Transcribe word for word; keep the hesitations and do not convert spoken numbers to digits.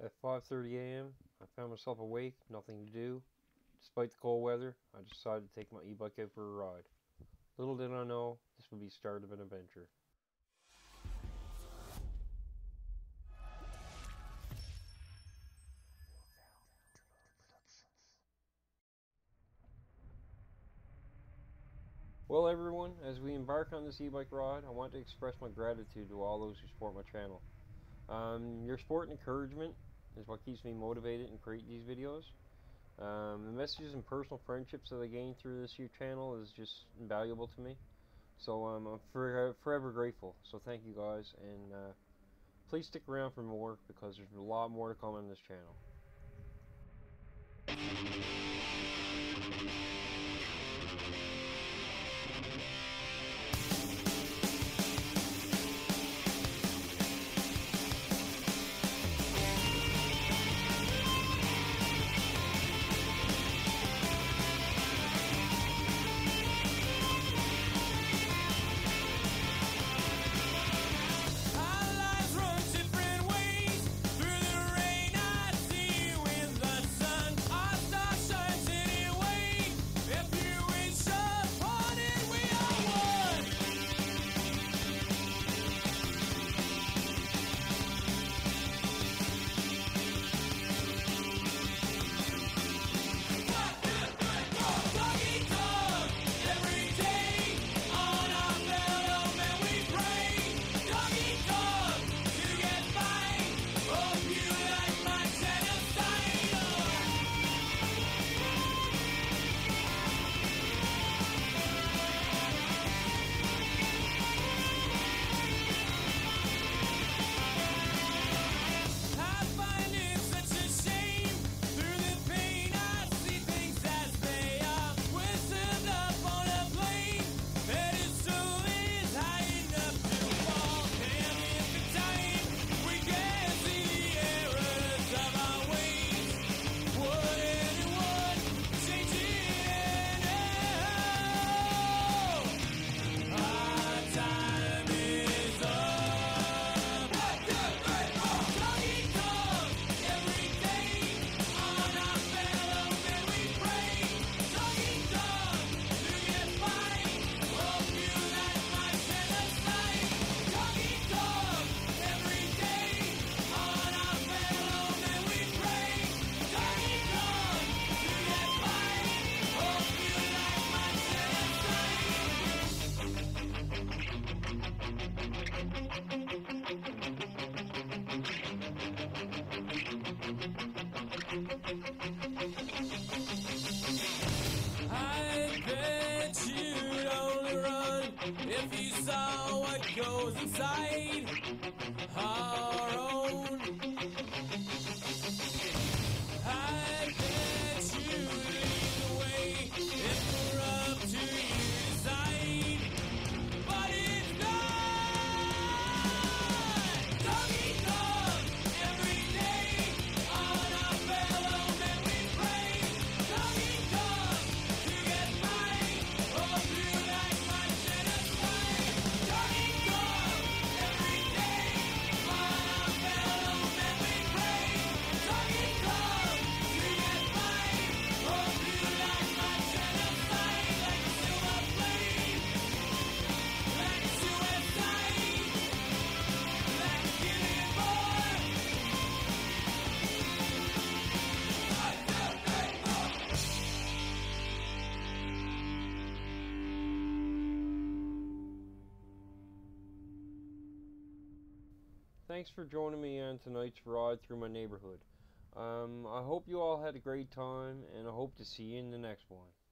At five thirty a m, I found myself awake, nothing to do. Despite the cold weather, I decided to take my e-bike out for a ride. Little did I know, this would be the start of an adventure. Well everyone, as we embark on this e-bike ride, I want to express my gratitude to all those who support my channel. Um, your support and encouragement is what keeps me motivated and create these videos. Um, the messages and personal friendships that I gain through this here channel is just invaluable to me. So um, I'm for, uh, forever grateful. So thank you guys, and uh, please stick around for more because there's a lot more to come on this channel. If you saw what goes inside our own, I bet you'd lead the way if we're up to your side. But it's not. Doggy dog every day on our fellow men we pray. Doggy dog to get mine. Oh, you like my genocide. Doggy dog every day on our fellow men we pray. Doggy dog to get mine. Oh, you like my genocide. Like a silver flame, like a suicide, like a killing boy. Thanks for joining me on tonight's ride through my neighborhood. Um, I hope you all had a great time, and I hope to see you in the next one.